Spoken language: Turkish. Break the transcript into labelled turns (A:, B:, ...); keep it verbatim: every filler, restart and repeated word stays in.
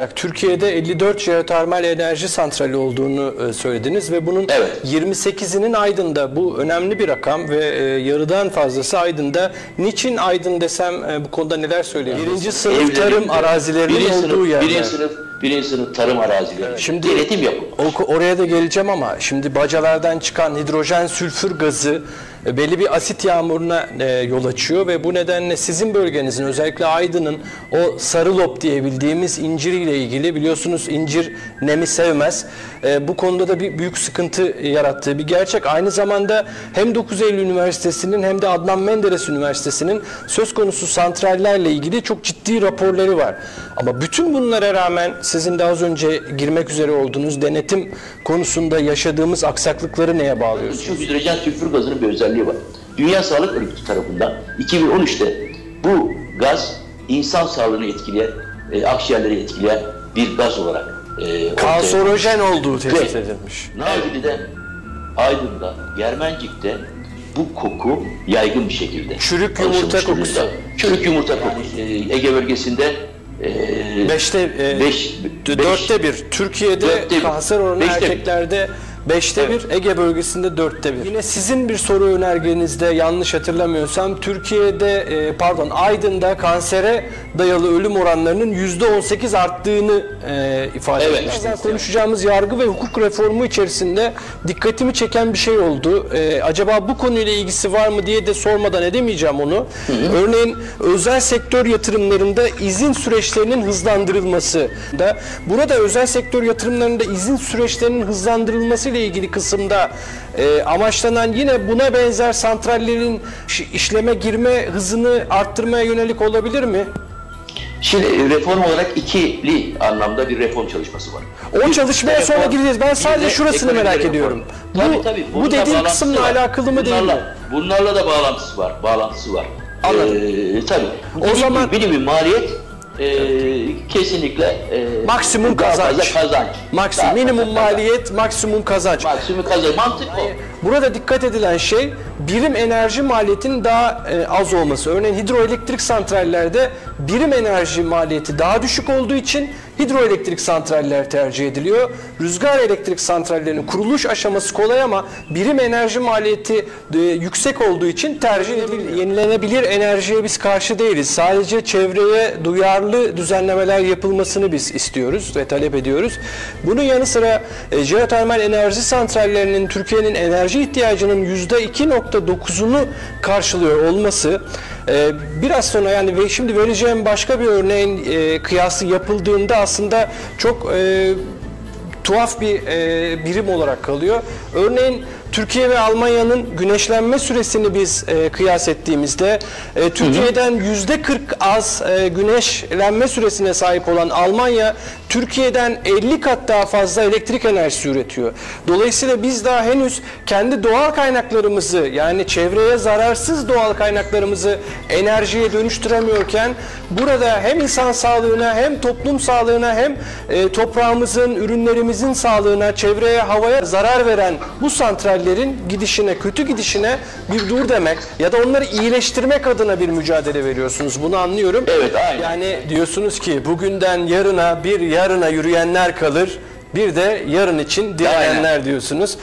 A: Türkiye'de elli dört jeotermal enerji santrali olduğunu söylediniz ve bunun
B: evet.
A: yirmi sekizinin Aydın'da. Bu önemli bir rakam ve yarıdan fazlası Aydın'da. Niçin Aydın desem bu konuda neler söyleyebilirsiniz? Birinci sınıf
B: Evlerinde,
A: tarım arazilerinin
B: birinci
A: olduğu
B: sınıf,
A: yerde.
B: Birinci sınıf, birinci sınıf tarım arazileri. Evet.
A: Şimdi
B: denetim yapılmış.
A: Oraya da geleceğim ama şimdi bacalardan çıkan hidrojen sülfür gazı belli bir asit yağmuruna yol açıyor ve bu nedenle sizin bölgenizin, özellikle Aydın'ın o sarı lop diye bildiğimiz inciriyle ilgili, biliyorsunuz incir nemi sevmez. Bu konuda da bir büyük sıkıntı yarattığı bir gerçek. Aynı zamanda hem dokuz Eylül Üniversitesi'nin hem de Adnan Menderes Üniversitesi'nin söz konusu santrallerle ilgili çok ciddi raporları var. Ama bütün bunlara rağmen sizin de az önce girmek üzere olduğunuz denetim konusunda yaşadığımız aksaklıkları neye bağlıyorsunuz?
B: Şu hidrojen sülfür gazının bir özelliği var. Dünya Sağlık Örgütü tarafından iki bin on üçte bu gaz insan sağlığını etkileyen, e, akciğerleri etkileyen bir gaz olarak e,
A: kanserojen olduğu tespit edilmiş.
B: Nazilli'de, Aydın'da, Germencik'te bu koku yaygın bir şekilde.
A: Çürük yumurta kokusu.
B: Çürük yumurta kokusu. E, Ege bölgesinde e,
A: Beşte, e,
B: beş,
A: dörtte bir. Türkiye'de
B: dörtte bir.
A: kanser oranı
B: Beşte
A: erkeklerde beşte
B: evet.
A: bir, Ege bölgesinde dörtte bir. Yine sizin bir soru önergenizde, yanlış hatırlamıyorsam, Türkiye'de e, pardon Aydın'da kansere dayalı ölüm oranlarının yüzde on sekiz arttığını e, ifade
B: evet.
A: etmiştiniz. Konuşacağımız yargı ve hukuk reformu içerisinde dikkatimi çeken bir şey oldu. E, acaba bu konuyla ilgisi var mı diye de sormadan edemeyeceğim onu. Hı hı. Örneğin özel sektör yatırımlarında izin süreçlerinin hızlandırılması da, burada özel sektör yatırımlarında izin süreçlerinin hızlandırılması ile ilgili kısımda e, amaçlanan yine buna benzer santrallerin işleme girme hızını arttırmaya yönelik olabilir mi?
B: Şimdi reform olarak ikili anlamda bir reform çalışması var.
A: O bir, çalışmaya reform, sonra gireceğiz. Ben sadece şurasını merak reform. ediyorum.
B: Tabii,
A: bu
B: tabii,
A: bu dediğim kısımla var. alakalı mı
B: bunlarla,
A: değil mi?
B: Bunlarla da bağlantısı var. Bağlantısı var.
A: Anladım.
B: Ee, tabii.
A: O benim, zaman
B: benim bir maliyet e, kesinlikle e,
A: maksimum kazanç.
B: kazanç.
A: Maksimum minimum maliyet, kazanç. maksimum kazanç.
B: Maksimum kazanç. Mantık o.
A: Burada dikkat edilen şey birim enerji maliyetinin daha e, az olması. Örneğin hidroelektrik santrallerde birim enerji maliyeti daha düşük olduğu için hidroelektrik santraller tercih ediliyor. Rüzgar elektrik santrallerinin kuruluş aşaması kolay ama birim enerji maliyeti e, yüksek olduğu için tercih ediliyor. Yenilenebilir enerjiye biz karşı değiliz. Sadece çevreye duyarlı düzenlemeler yapılmasını biz istiyoruz ve talep ediyoruz. Bunun yanı sıra e, jeotermal enerji santrallerinin Türkiye'nin enerji ihtiyacının yüzde iki nokta dokuzunu karşılıyor olması, e, biraz sonra yani ve şimdi vereceğim başka bir örneğin e, kıyası yapıldığında aslında çok e, tuhaf bir e, birim olarak kalıyor. Örneğin Türkiye ve Almanya'nın güneşlenme süresini biz e, kıyas ettiğimizde e, Türkiye'den yüzde kırk az e, güneşlenme süresine sahip olan Almanya Türkiye'den elli kat daha fazla elektrik enerjisi üretiyor. Dolayısıyla biz daha henüz kendi doğal kaynaklarımızı, yani çevreye zararsız doğal kaynaklarımızı enerjiye dönüştüremiyorken burada hem insan sağlığına hem toplum sağlığına hem e, toprağımızın, ürünlerimizin sağlığına, çevreye, havaya zarar veren bu santral gidişine, kötü gidişine bir dur demek ya da onları iyileştirmek adına bir mücadele veriyorsunuz. Bunu anlıyorum.
B: Evet, aynen.
A: Yani diyorsunuz ki bugünden yarına bir yarına yürüyenler kalır, bir de yarın için direnenler diyorsunuz.